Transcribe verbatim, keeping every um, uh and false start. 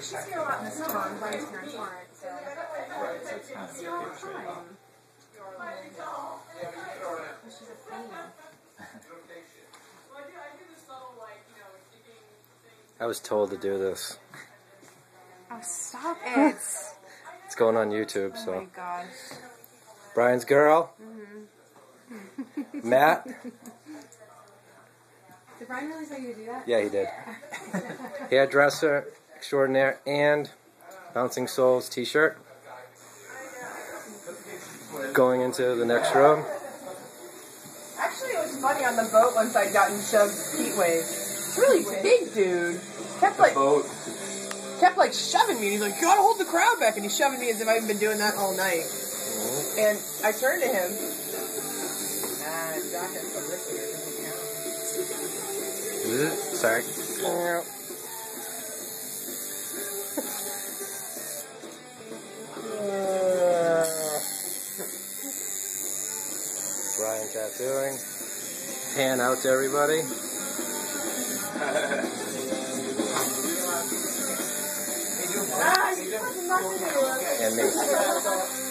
she's here a lot in the summer, and Brian's parents aren't, so it's easier all the time. She's a thing. I was told to do this. Oh, stop it. It's going on YouTube, Oh so. my gosh. Brian's girl. Mm-hmm. Matt. Did Brian really tell you to do that? Yeah, he did. Hairdresser extraordinaire and Bouncing Souls t-shirt. Going into the next room. Actually, it was funny on the boat once I'd gotten shoved heat wave. Really big dude. Kept like kept like shoving me. And he's like, "You gotta hold the crowd back," and he's shoving me as if I've been doing that all night. Mm-hmm. And I turned to him. Ah, Josh has some listeners. Sorry. Brian tattooing. Pan out to everybody. And me.